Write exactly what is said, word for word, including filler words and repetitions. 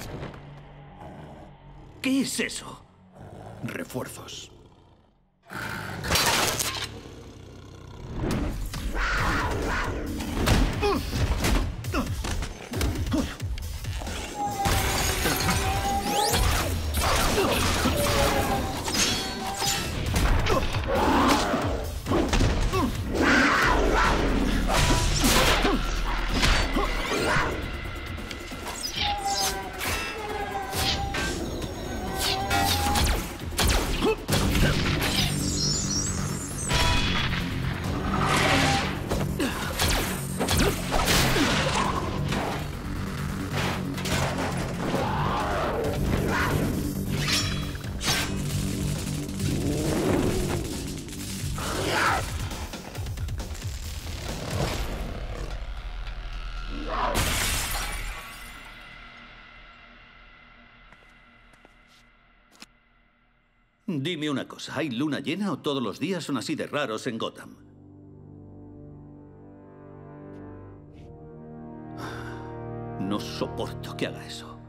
¿Qué es eso? Refuerzos. Dime una cosa, ¿hay luna llena o todos los días son así de raros en Gotham? No soporto que haga eso.